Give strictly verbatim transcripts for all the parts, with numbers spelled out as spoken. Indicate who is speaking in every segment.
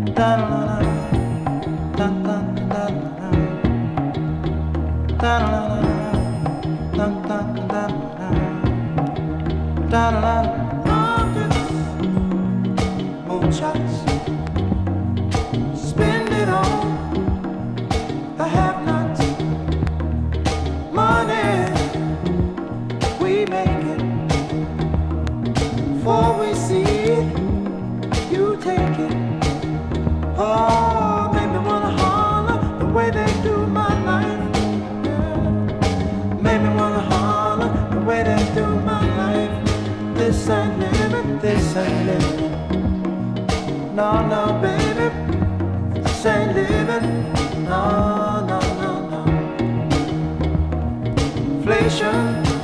Speaker 1: Shots, spend it on the have-nots. Money, we make it. Before we see it, you take it. Oh, make me wanna holler the way they do my life. Yeah. Make me wanna holler the way they do my life. This ain't living, this ain't living. No, no, baby, this ain't living. No, no, no, no. Inflation,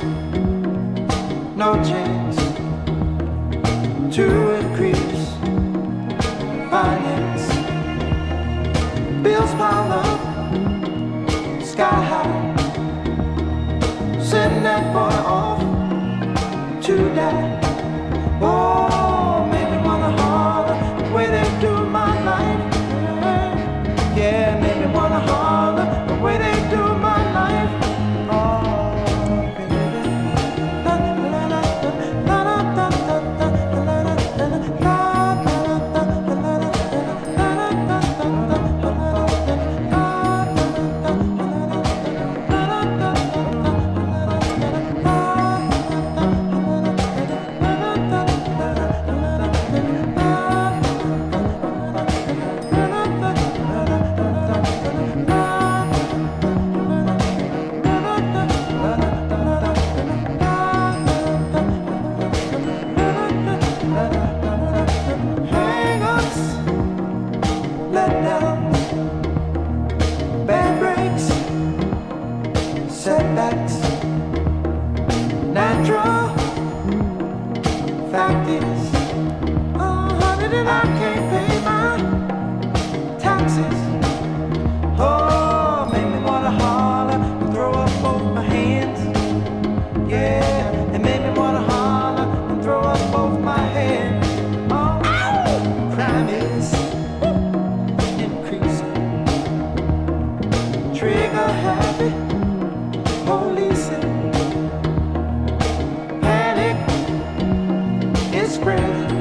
Speaker 1: no chance to increase finance. Bills pile up, sky high. Send that boy off to die. Oh, make me wanna holler the way they do my life. Yeah, make me wanna holler the way they do my life. Oh, baby. Setbacks, natural. Fact is, oh honey, that I can't pay my taxes. Oh, make me wanna holler and throw up both my hands. Yeah, and make me wanna holler and throw up both my hands. Oh, ow! Crime is increasing. Trigger happy. Policing, panic is spreading.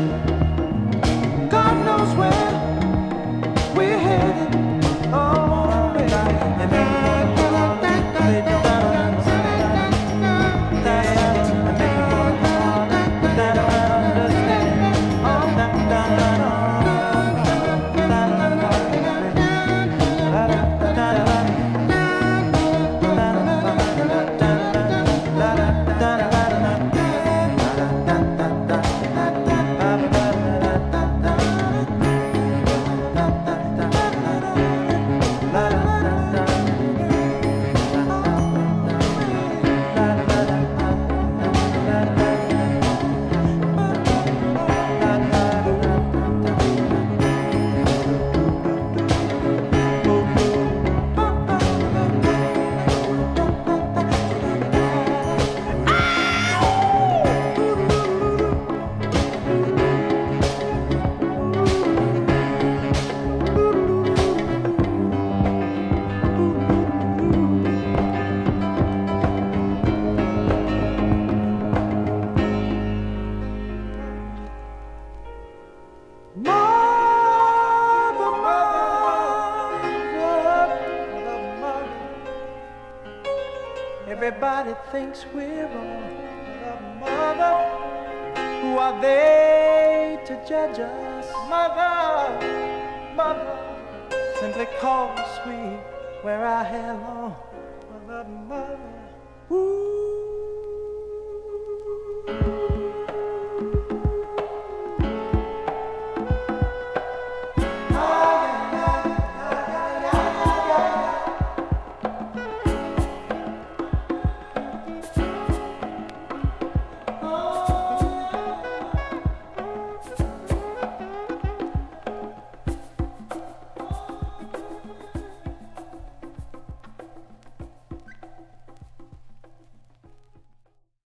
Speaker 1: God knows where we're headed. Oh, baby, and maybe everybody thinks we're wrong. Mother, who are they to judge us? Mother, mother, simply cause we wear our hair long. Mother, mother, ooh.